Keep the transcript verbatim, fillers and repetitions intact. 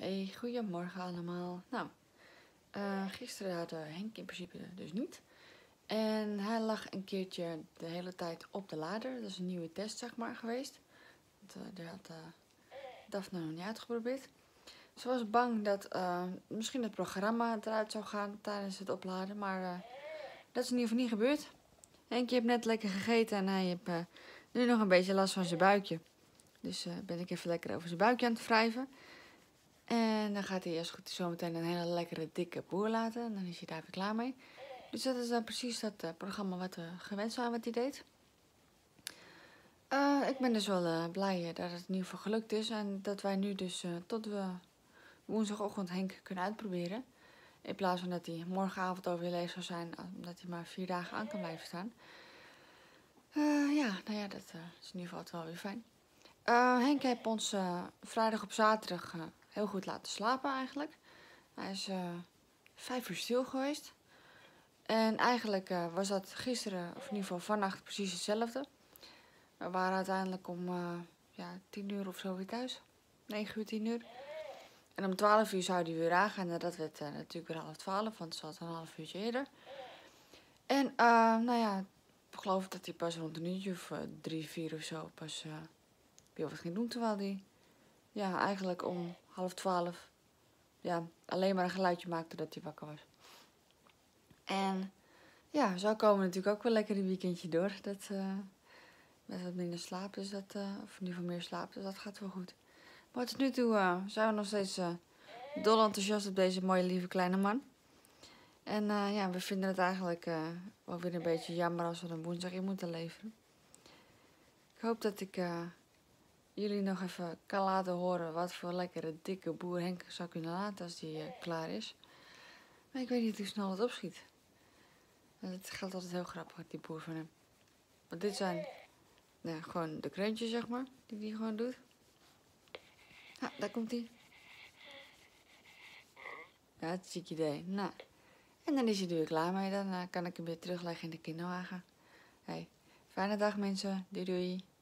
Hey, goedemorgen allemaal. Nou, uh, gisteren had uh, Henk in principe dus niet. En hij lag een keertje de hele tijd op de lader. Dat is een nieuwe test, zeg maar, geweest. Want, uh, daar had uh, Daphne nog niet uitgeprobeerd. Ze was bang dat uh, misschien het programma eruit zou gaan tijdens het opladen. Maar uh, dat is in ieder geval niet gebeurd. Henkje heeft net lekker gegeten en hij heeft uh, nu nog een beetje last van zijn buikje. Dus uh, ben ik even lekker over zijn buikje aan het wrijven. En dan gaat hij eerst goed zometeen een hele lekkere dikke boer laten. En dan is hij daar weer klaar mee. Dus dat is dan precies dat uh, programma wat we gewend zijn wat hij deed. Uh, ik ben dus wel uh, blij dat het in ieder geval gelukt is. En dat wij nu dus uh, tot we woensdagochtend Henk kunnen uitproberen. In plaats van dat hij morgenavond overleefd zou zijn. Omdat hij maar vier dagen aan kan blijven staan. Uh, ja, nou ja, dat uh, is in ieder geval wel weer fijn. Uh, Henk heeft ons uh, vrijdag op zaterdag uh, heel goed laten slapen eigenlijk. Hij is uh, vijf uur stil geweest. En eigenlijk uh, was dat gisteren, of in ieder geval vannacht, precies hetzelfde. We waren uiteindelijk om uh, ja, tien uur of zo weer thuis. negen uur, tien uur. En om twaalf uur zou hij weer aangaan. En dat werd uh, natuurlijk weer half twaalf, want het zat een half uurtje eerder. En uh, nou ja, ik geloof dat hij pas rond een uurtje of uh, drie, vier of zo pas uh, weer wat ging doen. Terwijl hij ja, eigenlijk om half twaalf ja, alleen maar een geluidje maakte dat hij wakker was. En ja, zo komen we natuurlijk ook wel lekker een weekendje door. Dat, uh, met wat minder slaap, dus dat, uh, of in ieder geval meer slaap, dus dat gaat wel goed. Maar tot nu toe uh, zijn we nog steeds uh, dol enthousiast op deze mooie lieve kleine man. En uh, ja, we vinden het eigenlijk uh, wel weer een beetje jammer als we een woensdag in moeten leveren. Ik hoop dat ik uh, jullie nog even kan laten horen wat voor lekkere dikke boer Henk zou kunnen laten als die uh, klaar is. Maar ik weet niet hoe snel het opschiet. Het gaat altijd heel grappig, die boer van hem. Want dit zijn nou, gewoon de kreuntjes, zeg maar, die hij gewoon doet. Ja, daar komt hij. Ja, het is een ziek idee. Nou, en dan is hij er weer klaar mee. Dan uh, kan ik hem weer terugleggen in de kinderwagen. Hey, fijne dag mensen. Doei doei.